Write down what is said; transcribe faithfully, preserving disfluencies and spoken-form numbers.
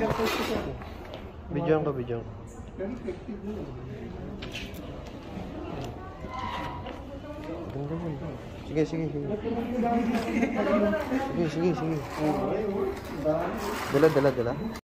Bidyoan ko, bidyoan ko. Ganda mo. Sige, sige, sige. Sige, sige, sige. Dala, dala, dala.